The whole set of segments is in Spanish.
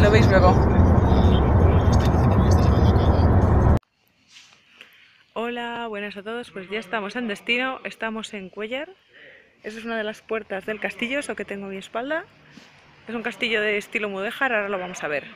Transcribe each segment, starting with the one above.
lo veis luego. Hola, buenas a todos, pues ya estamos en destino, estamos en Cuéllar. Esa es una de las puertas del castillo, eso que tengo a mi espalda. Es un castillo de estilo mudéjar, ahora lo vamos a ver.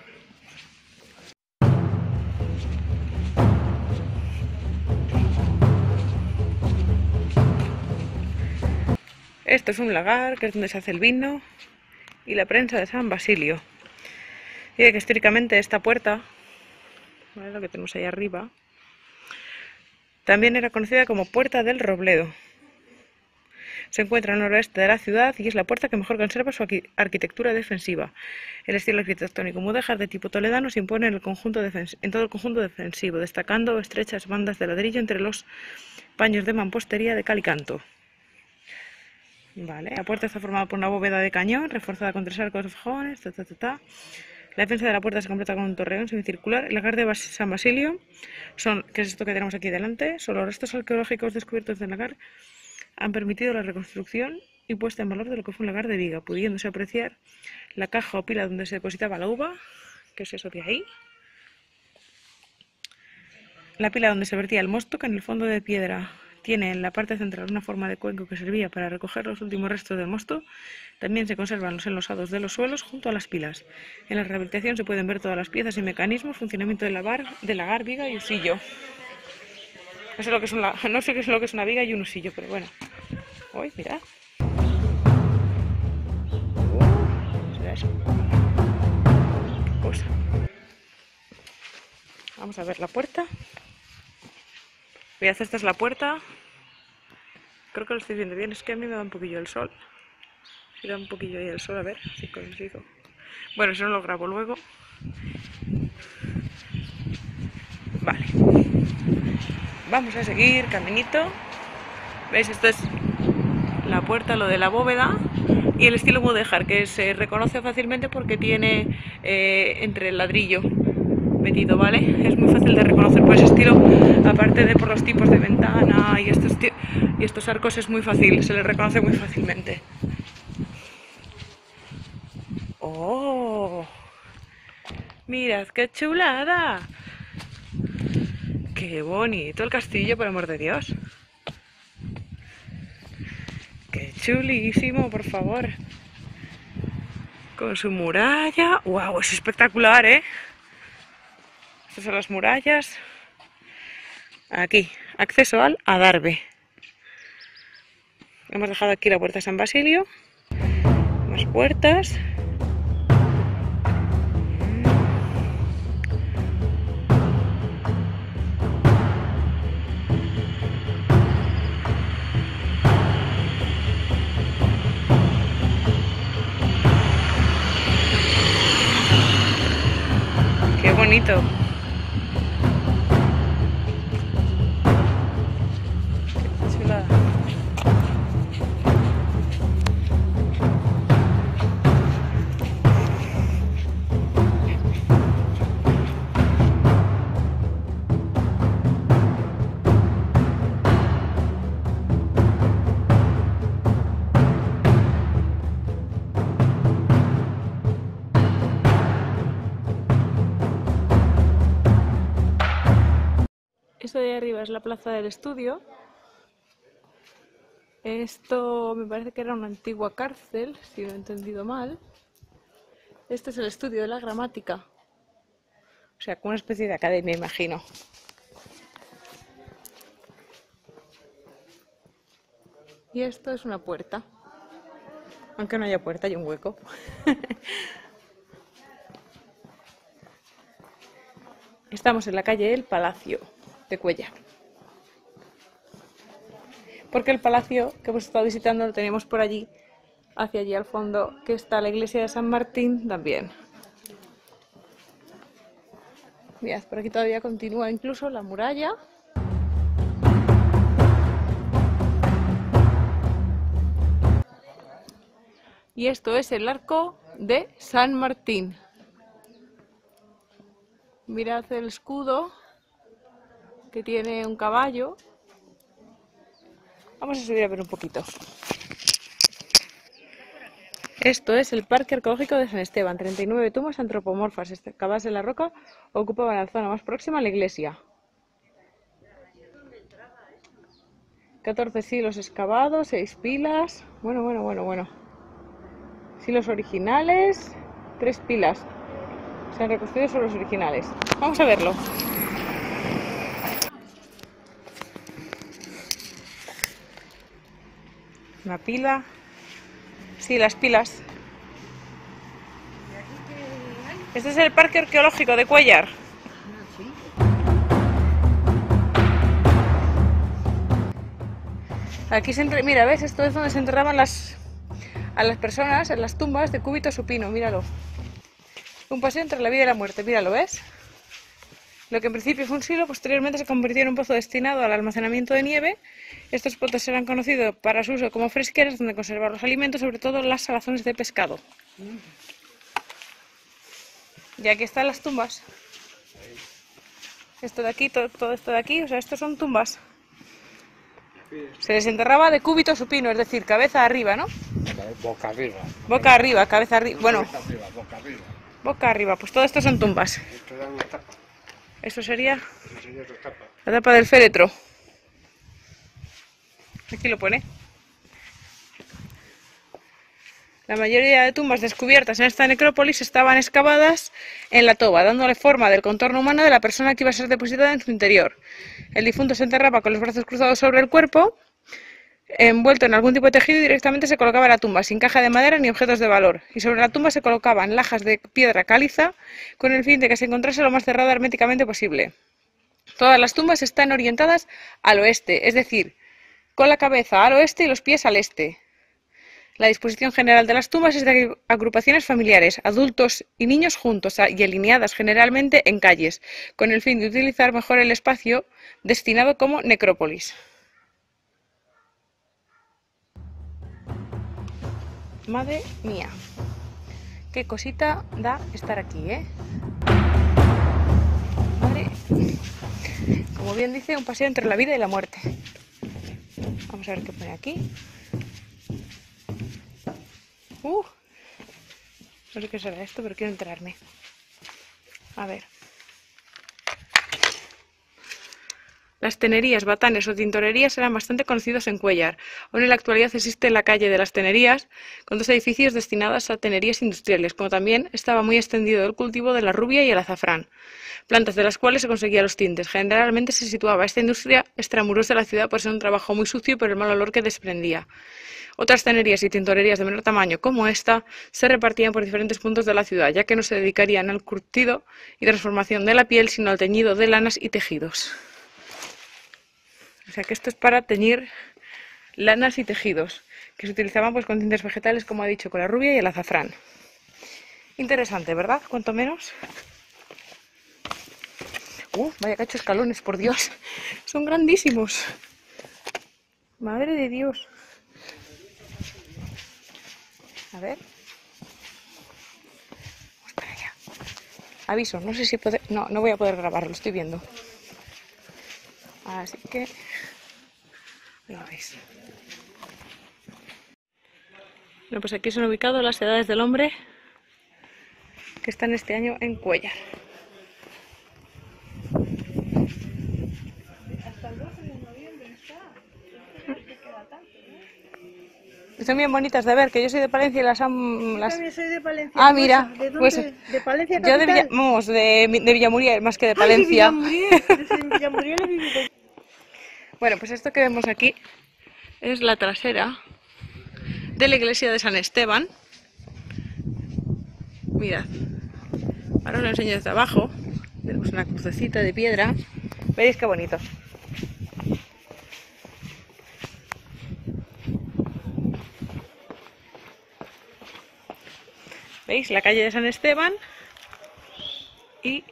Esto es un lagar, que es donde se hace el vino, y la prensa de San Basilio. Y que históricamente esta puerta, ¿vale?, lo que tenemos ahí arriba, también era conocida como Puerta del Robledo. Se encuentra al noroeste de la ciudad y es la puerta que mejor conserva su arquitectura defensiva. El estilo arquitectónico mudéjar de tipo toledano se impone en todo el conjunto defensivo, destacando estrechas bandas de ladrillo entre los paños de mampostería de cal y canto. Vale. La puerta está formada por una bóveda de cañón, reforzada con 3 arcos de fajones. La defensa de la puerta se completa con un torreón semicircular. El lagar de San Basilio, que es esto que tenemos aquí delante, son los restos arqueológicos descubiertos del lagar, han permitido la reconstrucción y puesta en valor de lo que fue un lagar de viga, pudiéndose apreciar la caja o pila donde se depositaba la uva, que es eso de ahí, la pila donde se vertía el mosto, que en el fondo de piedra tiene en la parte central una forma de cuenco que servía para recoger los últimos restos del mosto. También se conservan los enlosados de los suelos junto a las pilas. En la rehabilitación se pueden ver todas las piezas y mecanismos, funcionamiento del lagar, viga y usillo. No sé lo que es no sé qué es lo que es una viga y un usillo, pero bueno. Uy, mirad. ¿Será eso? ¿Qué cosa? Vamos a ver la puerta. Mirad, esta es la puerta. Creo que lo estoy viendo bien, es que a mí me da un poquillo el sol. Si da un poquillo ahí el sol, a ver si consigo. Bueno, si no lo grabo luego. Vale. Vamos a seguir caminito. ¿Veis? Esto es la puerta, lo de la bóveda. Y el estilo mudéjar, que se reconoce fácilmente porque tiene entre el ladrillo metido, ¿vale? Es muy fácil de reconocer por ese estilo, aparte de por los tipos de ventana y estos arcos, es muy fácil, se les reconoce muy fácilmente. ¡Oh! ¡Mirad qué chulada! ¡Qué bonito el castillo, por amor de Dios! ¡Qué chulísimo, por favor! Con su muralla. ¡Wow! Es espectacular, ¿eh? Estas son las murallas. Aquí, acceso al adarve. Hemos dejado aquí la puerta de San Basilio. Más puertas. ¡Qué bonito! ¡Qué chulada! Esto de ahí arriba es la plaza del estudio. Esto me parece que era una antigua cárcel, si no he entendido mal. Este es el estudio de la gramática. O sea, como una especie de academia, imagino. Y esto es una puerta. Aunque no haya puerta, hay un hueco. Estamos en la calle El Palacio de Cuéllar. Porque el palacio que hemos estado visitando lo teníamos por allí, hacia allí al fondo, que está la iglesia de San Martín también. Mirad, por aquí todavía continúa incluso la muralla. Y esto es el arco de San Martín. Mirad el escudo, que tiene un caballo. Vamos a subir a ver un poquito. Esto es el Parque Arqueológico de San Esteban. 39 tumbas antropomorfas excavadas en la roca ocupaban la zona más próxima a la iglesia. 14 silos excavados, 6 pilas. Bueno. Silos originales, 3 pilas. Se han reconstruido sobre los originales. Vamos a verlo. Una pila. Sí, las pilas. Este es el Parque Arqueológico de Cuéllar. Aquí mira, ¿ves? Esto es donde se enterraban a las personas en las tumbas de Cúbito Supino, míralo. Un paseo entre la vida y la muerte, míralo, ¿ves? Lo que en principio fue un silo, posteriormente se convirtió en un pozo destinado al almacenamiento de nieve. Estos pozos eran conocidos para su uso como fresqueras donde conservar los alimentos, sobre todo las salazones de pescado. Y aquí están las tumbas. Esto de aquí, todo esto de aquí, o sea, estos son tumbas. Se les enterraba de cúbito supino, es decir, cabeza arriba, ¿no? Boca arriba. Boca arriba, cabeza arriba. Bueno, Boca arriba. boca arriba, pues todo esto son tumbas. Esto da una tapa. Eso sería Esa sería otra tapa. la tapa del féretro. Aquí lo pone. La mayoría de tumbas descubiertas en esta necrópolis estaban excavadas en la toba, dándole forma del contorno humano de la persona que iba a ser depositada en su interior. El difunto se enterraba con los brazos cruzados sobre el cuerpo, envuelto en algún tipo de tejido, y directamente se colocaba en la tumba, sin caja de madera ni objetos de valor. Y sobre la tumba se colocaban lajas de piedra caliza, con el fin de que se encontrase lo más cerrada herméticamente posible. Todas las tumbas están orientadas al oeste, es decir, con la cabeza al oeste y los pies al este. La disposición general de las tumbas es de agrupaciones familiares, adultos y niños juntos y alineadas generalmente en calles, con el fin de utilizar mejor el espacio destinado como necrópolis. Madre mía, qué cosita da estar aquí, ¿eh? Madre, como bien dice, un paseo entre la vida y la muerte. Vamos a ver qué pone aquí. No sé qué será esto, pero quiero enterarme. A ver. Las tenerías, batanes o tintorerías eran bastante conocidos en Cuéllar. Aún en la actualidad existe la calle de las Tenerías, con 2 edificios destinados a tenerías industriales, como también estaba muy extendido el cultivo de la rubia y el azafrán, plantas de las cuales se conseguían los tintes. Generalmente se situaba esta industria extramuros de la ciudad por ser un trabajo muy sucio y por el mal olor que desprendía. Otras tenerías y tintorerías de menor tamaño, como esta, se repartían por diferentes puntos de la ciudad, ya que no se dedicarían al curtido y transformación de la piel, sino al teñido de lanas y tejidos. O sea que esto es para teñir lanas y tejidos, que se utilizaban pues con tintes vegetales, como ha dicho, con la rubia y el azafrán. Interesante, ¿verdad? Cuanto menos. Vaya cacho escalones, por Dios. Son grandísimos. Madre de Dios. A ver. Vamos para allá. Aviso, no sé si no voy a poder grabarlo, lo estoy viendo. Así que... Ahí lo veis. Bueno, pues aquí se han ubicado las edades del hombre que están este año en Cuéllar. Hasta el 12 de noviembre está. Son bien bonitas de ver, que yo soy de Palencia y las han... Yo también soy de Palencia. Ah, mira, ¿De dónde? pues ¿De Palencia yo capital? de Villamuriel, más que de Palencia. Villamuriel he vivido. Bueno, pues esto que vemos aquí es la trasera de la iglesia de San Esteban. Mirad, ahora os lo enseño desde abajo. Tenemos una crucecita de piedra. ¿Veis qué bonito? ¿Veis? La calle de San Esteban y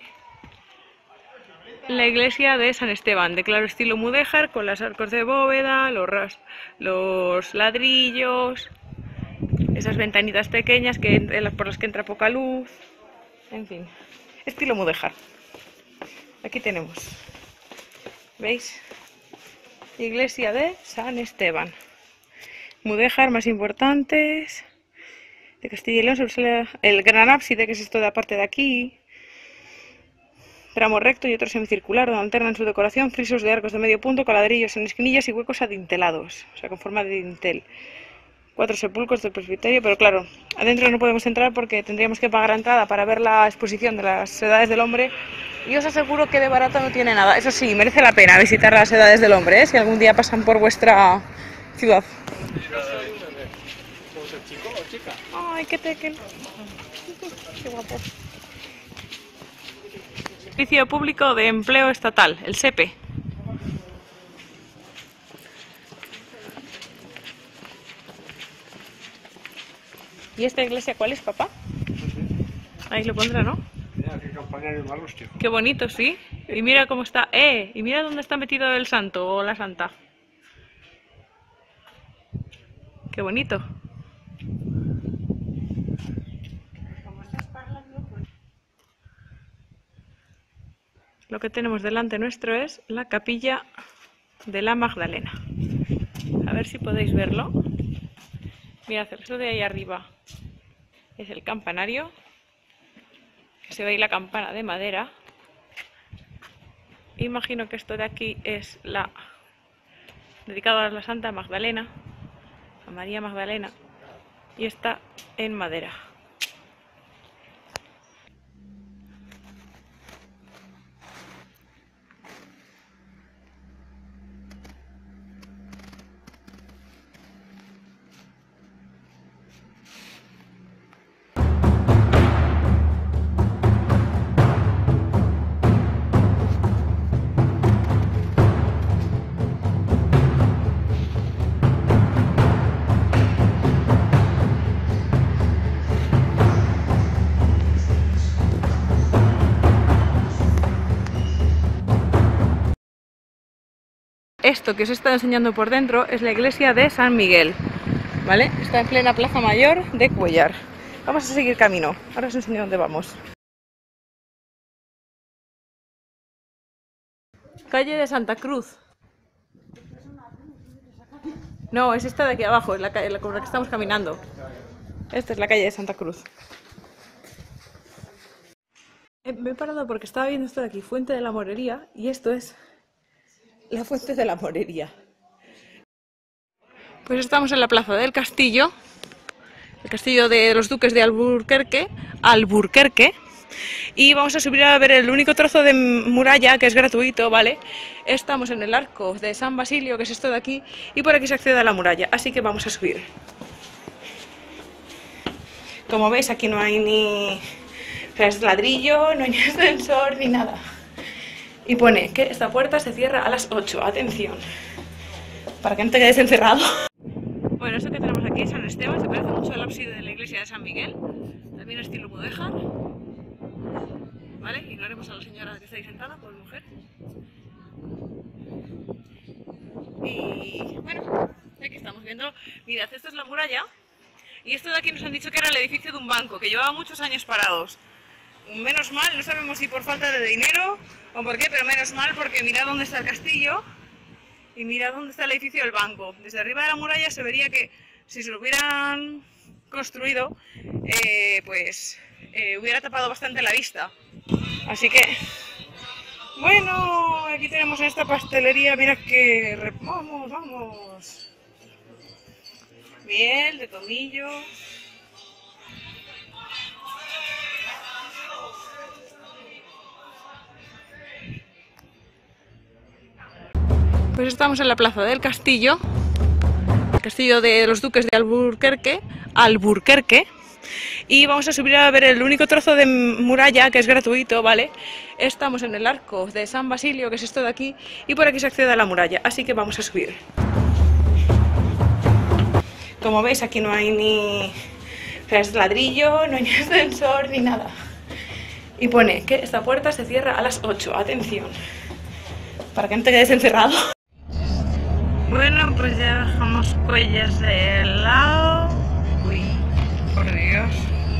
la iglesia de San Esteban, de claro estilo mudéjar, con las arcos de bóveda, los ladrillos, esas ventanitas pequeñas por las que entra poca luz, en fin, estilo mudéjar. Aquí tenemos, ¿veis? Iglesia de San Esteban. Mudéjar más importantes, de Castilla y León sobresale el gran ábside, que es esto de la parte de aquí. Tramo recto y otro semicircular, donde alternan su decoración frisos de arcos de medio punto con ladrillos en esquinillas y huecos adintelados, o sea, con forma de dintel. 4 sepulcros del presbiterio, pero claro, adentro no podemos entrar porque tendríamos que pagar la entrada para ver la exposición de las edades del hombre. Y os aseguro que de barato no tiene nada. Eso sí, merece la pena visitar las edades del hombre, ¿eh? Si algún día pasan por vuestra ciudad. ¿Chico o chica? Ay, qué tequen. Qué guapo. Servicio Público de Empleo Estatal, el SEPE. ¿Y esta iglesia cuál es, papá? Ahí lo pondrá, ¿no? Mira qué campanario más rústico. Qué bonito, sí. Y mira cómo está. Y mira dónde está metido el santo o la santa. Qué bonito. Lo que tenemos delante nuestro es la capilla de la Magdalena. A ver si podéis verlo. Mirad, eso de ahí arriba es el campanario. Que se ve ahí la campana de madera. Imagino que esto de aquí es dedicado a la Santa Magdalena, a María Magdalena, y está en madera. Esto que os está enseñando por dentro es la iglesia de San Miguel, ¿vale? Está en plena Plaza Mayor de Cuéllar. Vamos a seguir camino, ahora os enseño dónde vamos. Calle de Santa Cruz. No, es esta de aquí abajo, es la calle por la que estamos caminando. Esta es la calle de Santa Cruz. Me he parado porque estaba viendo esto de aquí, Fuente de la Morería, y esto es la Fuente de la Morería. Pues estamos en la plaza del castillo, el castillo de los duques de Alburquerque, y vamos a subir a ver el único trozo de muralla que es gratuito, ¿vale? Estamos en el arco de San Basilio, que es esto de aquí, y por aquí se accede a la muralla, así que vamos a subir. Como veis, aquí no hay ni ladrillo, no hay ni ascensor, ni nada. Y pone que esta puerta se cierra a las 8, atención, para que no te quedes encerrado. Bueno, esto que tenemos aquí es San Esteban, se parece mucho al ábside de la iglesia de San Miguel, también estilo mudéjar, ¿vale? Ignoremos a la señora que está ahí sentada, por mujer. Y bueno, aquí estamos viendo, mirad, esto es la muralla, y esto de aquí nos han dicho que era el edificio de un banco, que llevaba muchos años parados. Menos mal, no sabemos si por falta de dinero o por qué, pero menos mal porque mirad dónde está el castillo y mirad dónde está el edificio del banco. Desde arriba de la muralla se vería que si se lo hubieran construido, hubiera tapado bastante la vista. Así que, bueno, aquí tenemos esta pastelería, mirad que... Vamos. Miel de tomillo. Pues estamos en la plaza del castillo, el castillo de los duques de Alburquerque, y vamos a subir a ver el único trozo de muralla que es gratuito, ¿vale? Estamos en el arco de San Basilio, que es esto de aquí, y por aquí se accede a la muralla, así que vamos a subir. Como veis, aquí no hay ni ladrillo, no hay ni ascensor, ni nada. Y pone que esta puerta se cierra a las 8, atención, para que no te quedes encerrado. Bueno, pues ya dejamos Cuéllar de lado. Uy, por Dios.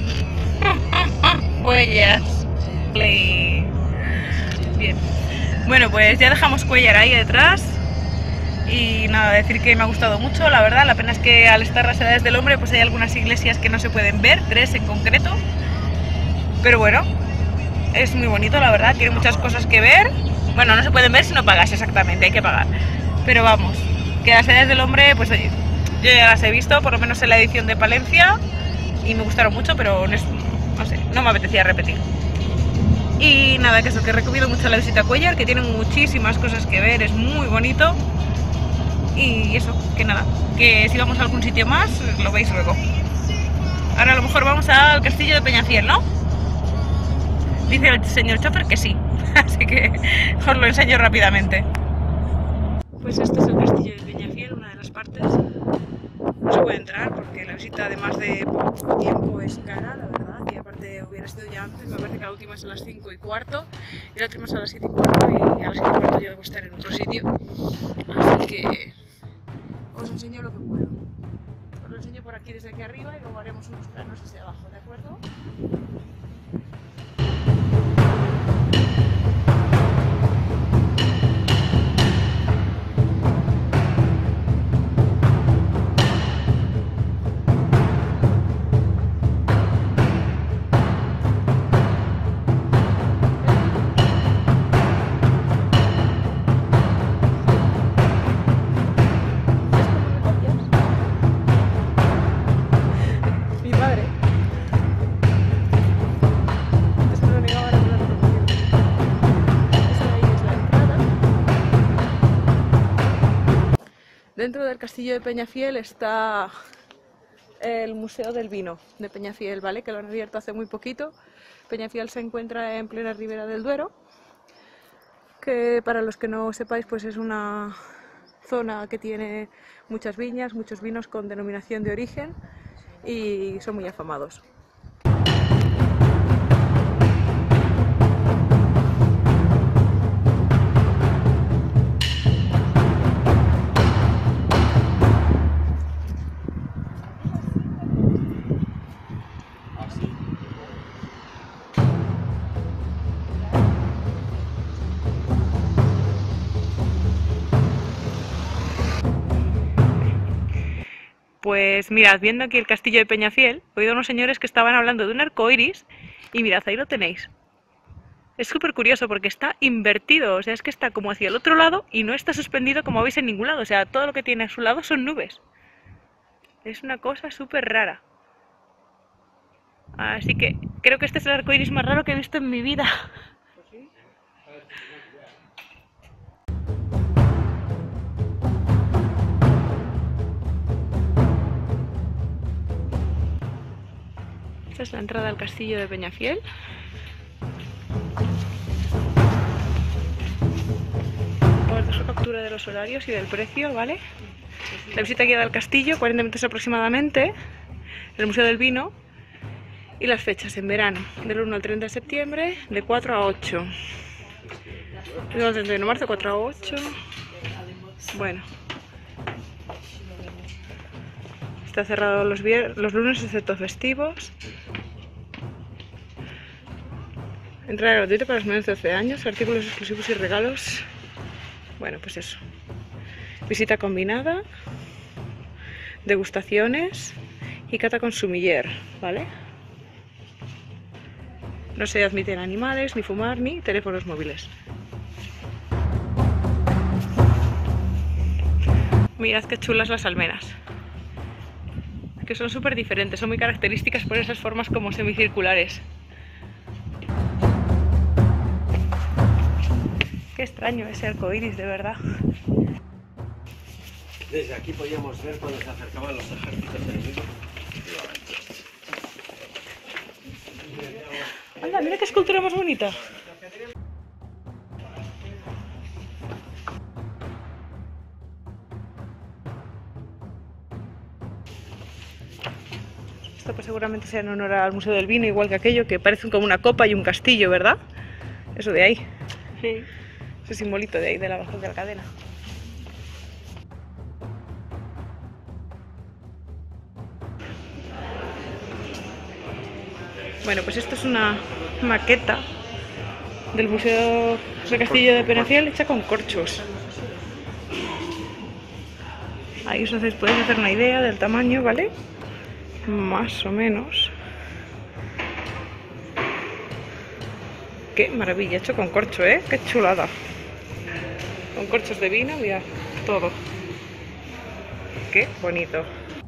Cuéllar. Bien. Bueno, pues ya dejamos Cuéllar ahí detrás. Y nada, decir que me ha gustado mucho, la verdad. La pena es que al estar las edades del hombre pues hay algunas iglesias que no se pueden ver, 3 en concreto. Pero bueno, es muy bonito, la verdad, tiene muchas cosas que ver. Bueno, no se pueden ver si no pagas, exactamente, hay que pagar. Pero vamos, que las edades del hombre, pues oye, yo ya las he visto, por lo menos en la edición de Palencia, y me gustaron mucho, pero no sé, no me apetecía repetir. Y nada, que eso, que recomiendo mucho la visita a Cuéllar, que tiene muchísimas cosas que ver, es muy bonito. Y eso, que nada, que si vamos a algún sitio más, lo veis luego. Ahora a lo mejor vamos al castillo de Peñafiel, ¿no? Dice el señor chofer que sí, así que os lo enseño rápidamente. Pues este es el castillo de Peñafiel, una de las partes. No se puede entrar porque la visita además de poco tiempo es cara, la verdad. Y aparte hubiera sido ya antes, me parece que la última es a las 5:15 y la última es a las 7:15 y a las 7:15 yo debo estar en otro sitio. Así que os enseño lo que puedo. Os lo enseño por aquí desde aquí arriba y luego haremos unos planos desde abajo, ¿de acuerdo? Dentro del castillo de Peñafiel está el Museo del Vino de Peñafiel, ¿vale? Que lo han abierto hace muy poquito. Peñafiel se encuentra en plena ribera del Duero, que para los que no sepáis pues es una zona que tiene muchas viñas, muchos vinos con denominación de origen y son muy afamados. Pues mirad, viendo aquí el castillo de Peñafiel, he oído a unos señores que estaban hablando de un arco iris y mirad, ahí lo tenéis. Es súper curioso porque está invertido, o sea, es que está como hacia el otro lado y no está suspendido como veis en ningún lado, o sea, todo lo que tiene a su lado son nubes. Es una cosa súper rara. Así que creo que este es el arco iris más raro que he visto en mi vida. Esta es la entrada al castillo de Peñafiel. Os dejo captura de los horarios y del precio, ¿vale? La visita guiada al castillo, 40 minutos aproximadamente. El Museo del Vino. Y las fechas en verano, del 1 al 30 de septiembre, de 4 a 8. Del 1 al 31 de marzo, 4 a 8. Bueno. Está cerrado los lunes excepto festivos. Entrada gratuita para los menores de 12 años, artículos exclusivos y regalos. Bueno, pues eso. Visita combinada, degustaciones y cata con sumiller, ¿vale? No se admiten animales, ni fumar, ni teléfonos móviles. Mirad qué chulas las almenas. Que son súper diferentes, son muy características por esas formas como semicirculares. Qué extraño ese arco iris, de verdad. Desde aquí podíamos ver cuando se acercaban los ejércitos enemigos. Anda, mira qué escultura más bonita. Esto pues seguramente sea en honor al Museo del Vino, igual que aquello, que parece como una copa y un castillo, ¿verdad? Eso de ahí. Sí. Ese simbolito de ahí, de la cadena. Bueno, pues esto es una maqueta del Museo del Castillo de Peñafiel hecha con corchos. Ahí podéis hacer una idea del tamaño, ¿vale? Más o menos. Qué maravilla, hecho con corcho, ¿eh? Qué chulada. Con corchos de vino, mirad, todo. Qué bonito.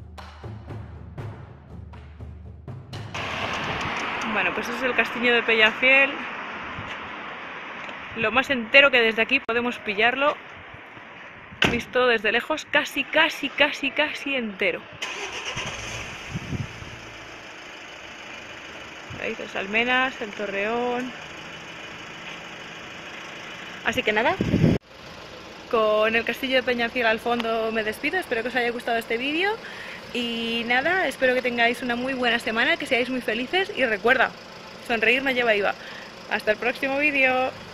Bueno, pues ese es el castillo de Peñafiel. Lo más entero que desde aquí podemos pillarlo. Visto desde lejos, casi entero. ¿Veis? Las almenas, el torreón. Así que nada, con el castillo de Peñafiel al fondo me despido. Espero que os haya gustado este vídeo. Y nada, espero que tengáis una muy buena semana, que seáis muy felices. Y recuerda, sonreír no lleva IVA. Hasta el próximo vídeo.